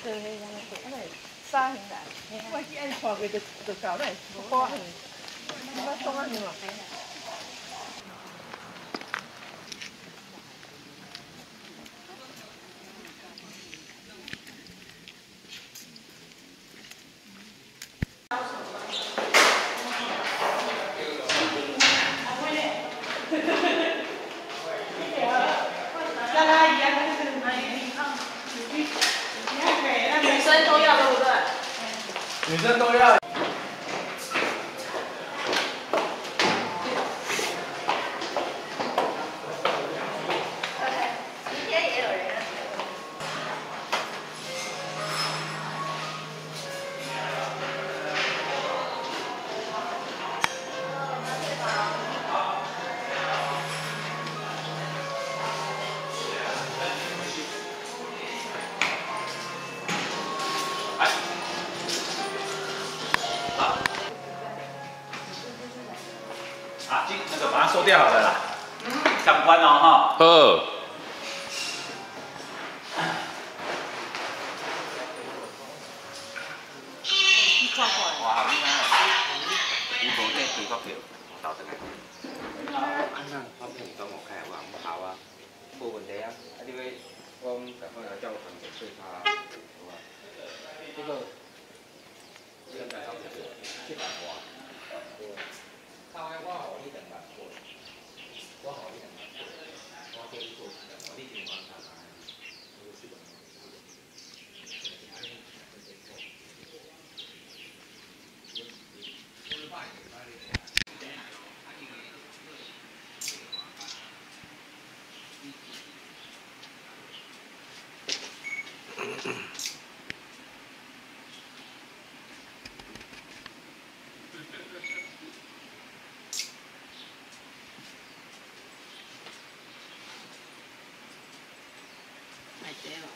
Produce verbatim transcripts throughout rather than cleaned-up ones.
对，迄个那个沙形来，我去按拖过就就搞来，花形，你捌创啊形哦？ 女生都要，对不对？ 女生都要。 今天也有人。 啊，今那个把它收掉好了啦。相关哦哈。 二。 哇，你看，伊无这几个票，到这个。 啊，那我平常我看我唔好啊，冇问题啊。啊，你要我赶快来叫团队对他，好吧？这个这个在上面七百多。 靠我好一点吧，我好一点吧，我可以做，我立即完成啊。 买这个。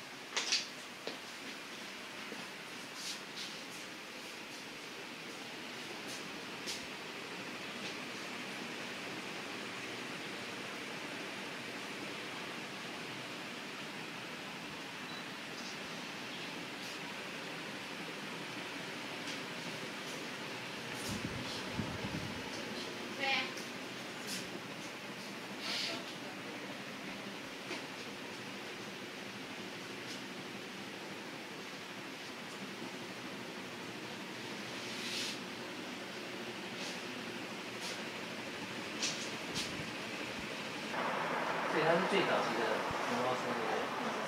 对，他是最早期的摩托车，对不对？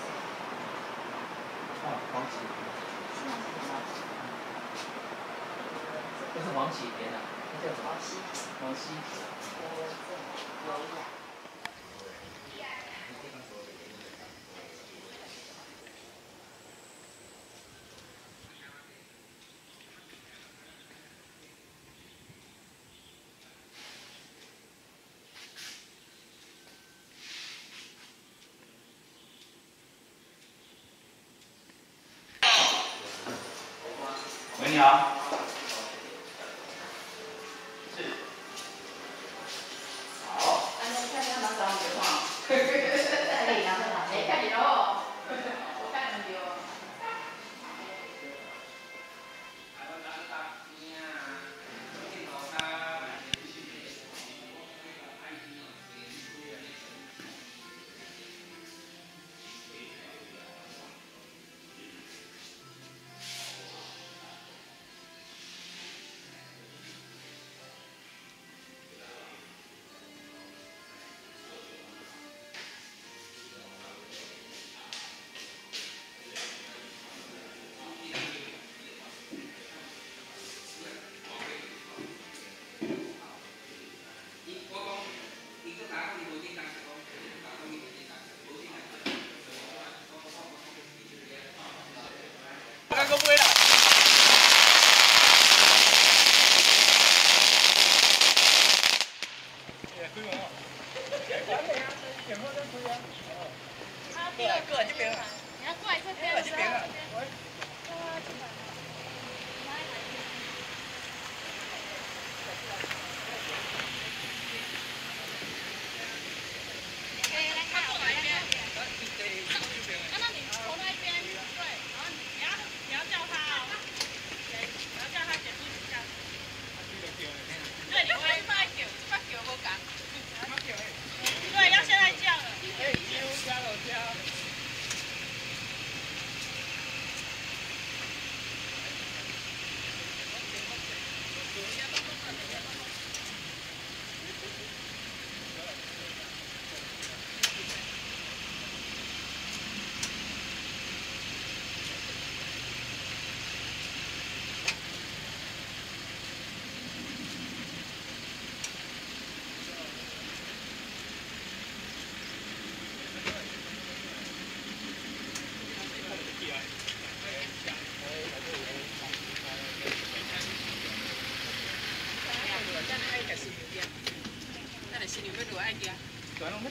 哦，黄旗。这是黄旗天啊，这叫什么？黄溪。黄溪。 喂，你好。是。好。 安尼看看哪找你的话？可以啊，没看你喽。我看很久。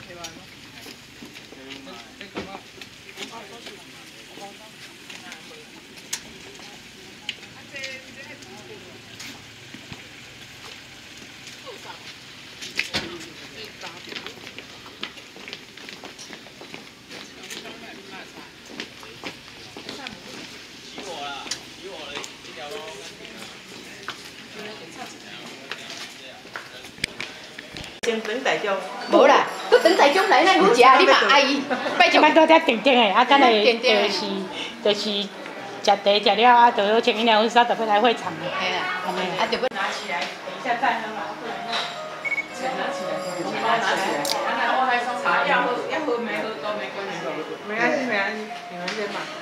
先等大众。 无啦，佮等在中来咱好食，你嘛阿姨，拜即托。 摆都遮定定的，啊，等下就是就是食茶食了啊，就穿衣服婚纱，就要来会场了。 嘿啦， 安尼啊，就要拿起来，等一下再喝嘛，不然钱拿起来，钱拿起来。那我还说茶要喝，要喝没喝都没关系。没关系，没关系，你们先买。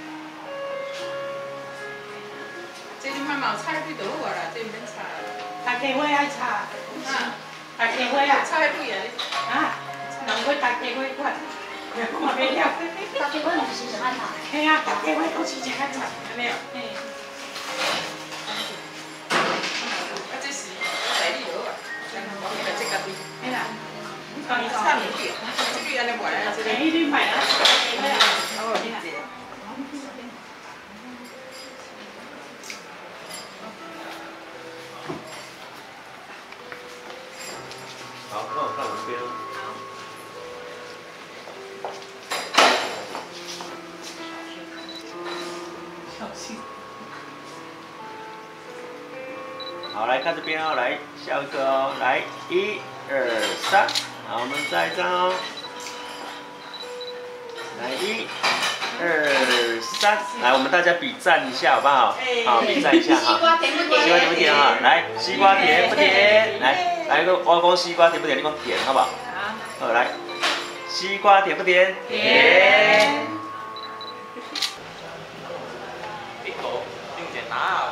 这你慢慢菜对就好啊啦，这免炒。 大家伙爱炒。 啊。 大家伙啊。 菜对啊。 啊，人伙大家伙看，看袂了。 大家伙唔是什么炒？ 嘿啊，大家伙都是食较炒，安尼哦。嘿。 啊，这是材料啊，像我们这个对。 嘿啦。 你炒唔对，这个安尼卖啊，这个。 嘿，你买啊，大家伙啊。 哦，你这。 好，那我看我这边。 小心。 好，来看这边哦，来下一个哦，来一二三，好，我们再一张哦，来一二三，来我们大家比赞一下好不好？好，比赞一下哈。 西瓜甜不甜？ 西瓜甜不甜哈？来，西瓜甜不甜？来，来个我讲西瓜甜不甜？你讲甜好不好？好，来，西瓜甜不甜？甜。一口并且拿。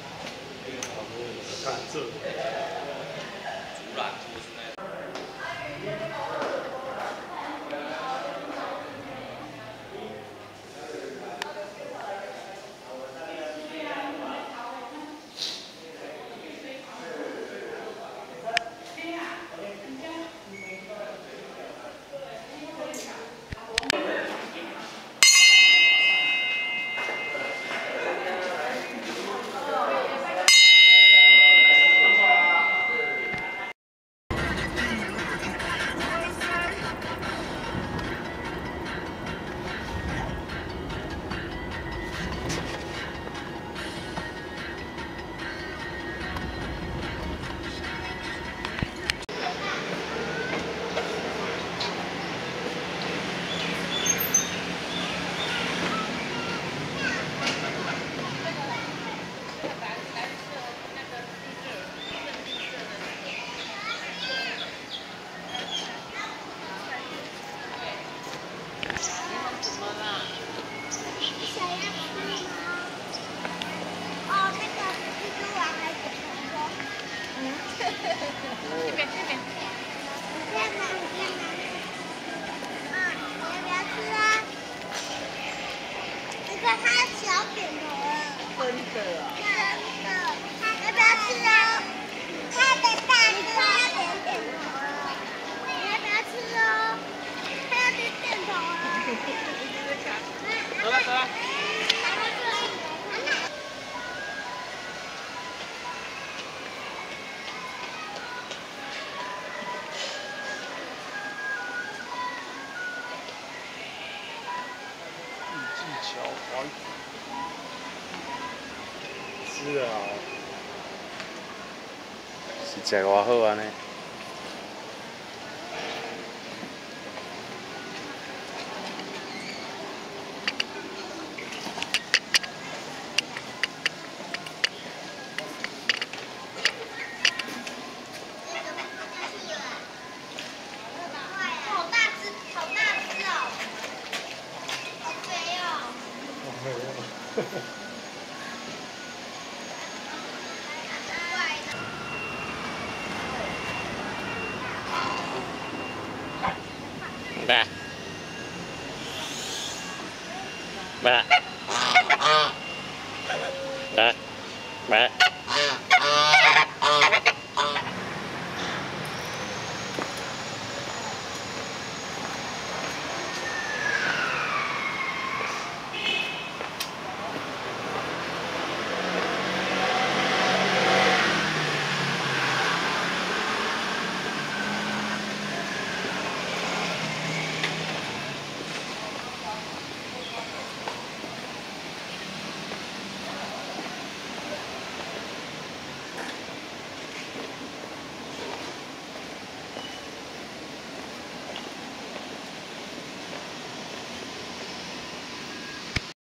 甘蔗。竹篮就是那。 走了走了。 技巧华语，是啊，是食偌好安尼。Ba. Ba. Ba. Ba.